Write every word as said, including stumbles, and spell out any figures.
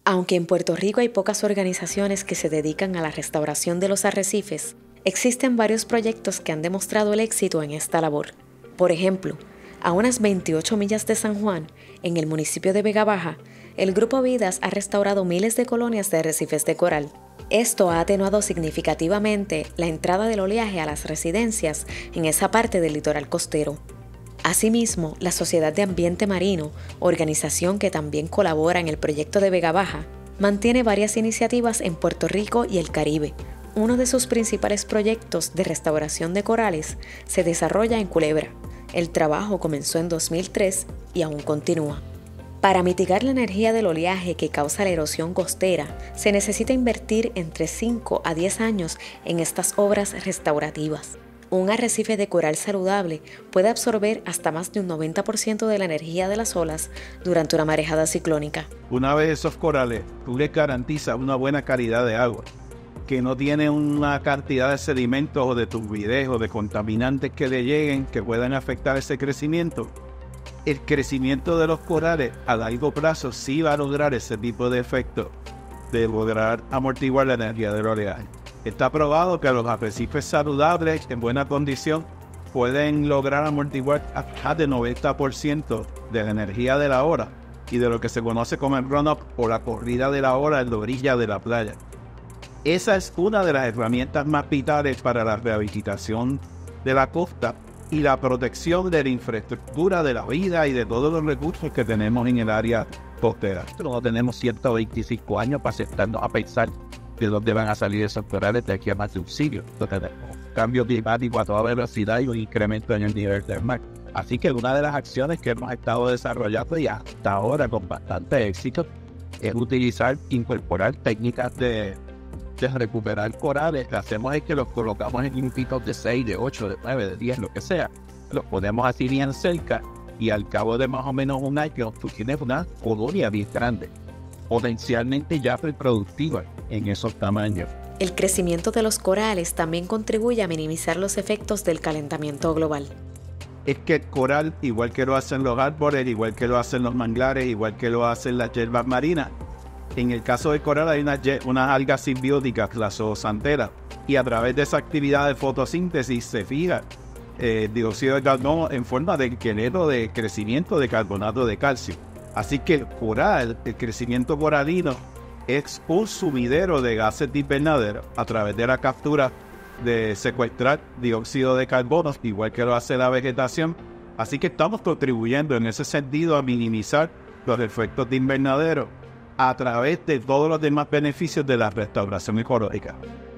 Aunque en Puerto Rico hay pocas organizaciones que se dedican a la restauración de los arrecifes, existen varios proyectos que han demostrado el éxito en esta labor. Por ejemplo, a unas veintiocho millas de San Juan, en el municipio de Vega Baja, el Grupo Vidas ha restaurado miles de colonias de arrecifes de coral. Esto ha atenuado significativamente la entrada del oleaje a las residencias en esa parte del litoral costero. Asimismo, la Sociedad de Ambiente Marino, organización que también colabora en el proyecto de Vega Baja, mantiene varias iniciativas en Puerto Rico y el Caribe. Uno de sus principales proyectos de restauración de corales se desarrolla en Culebra. El trabajo comenzó en dos mil tres y aún continúa. Para mitigar la energía del oleaje que causa la erosión costera, se necesita invertir entre cinco a diez años en estas obras restaurativas. Un arrecife de coral saludable puede absorber hasta más de un noventa por ciento de la energía de las olas durante una marejada ciclónica. Una vez esos corales, tú les garantizas una buena calidad de agua, que no tiene una cantidad de sedimentos o de turbidez o de contaminantes que le lleguen que puedan afectar ese crecimiento. El crecimiento de los corales a largo plazo sí va a lograr ese tipo de efecto de lograr amortiguar la energía del oleaje. Está probado que los arrecifes saludables en buena condición pueden lograr amortiguar hasta de noventa por ciento de la energía de la ola y de lo que se conoce como el run-up o la corrida de la ola en la orilla de la playa. Esa es una de las herramientas más vitales para la rehabilitación de la costa y la protección de la infraestructura de la vida y de todos los recursos que tenemos en el área costera. No tenemos ciento veinticinco años para sentarnos a pensar de dónde van a salir esos corales de aquí a más de un siglo. Entonces, tenemos cambio climático a toda velocidad y un incremento en el nivel del mar. Así que una de las acciones que hemos estado desarrollando y hasta ahora con bastante éxito es utilizar, incorporar técnicas de de recuperar corales. Lo que hacemos es que los colocamos en grupitos de seis, de ocho, de nueve, de diez, lo que sea. Los ponemos así bien cerca y al cabo de más o menos un año tú tienes una colonia bien grande, potencialmente ya reproductiva en esos tamaños. El crecimiento de los corales también contribuye a minimizar los efectos del calentamiento global. Es que el coral, igual que lo hacen los árboles, igual que lo hacen los manglares, igual que lo hacen las hierbas marinas, en el caso del coral hay unas, unas algas simbióticas, la zooxantelas, y a través de esa actividad de fotosíntesis se fija eh, dióxido de carbono en forma de esqueleto de crecimiento de carbonato de calcio. Así que el coral, el crecimiento coralino, es un sumidero de gases de invernadero a través de la captura de secuestrar dióxido de carbono, igual que lo hace la vegetación. Así que estamos contribuyendo en ese sentido a minimizar los efectos de invernadero a través de todos los demás beneficios de la restauración ecológica.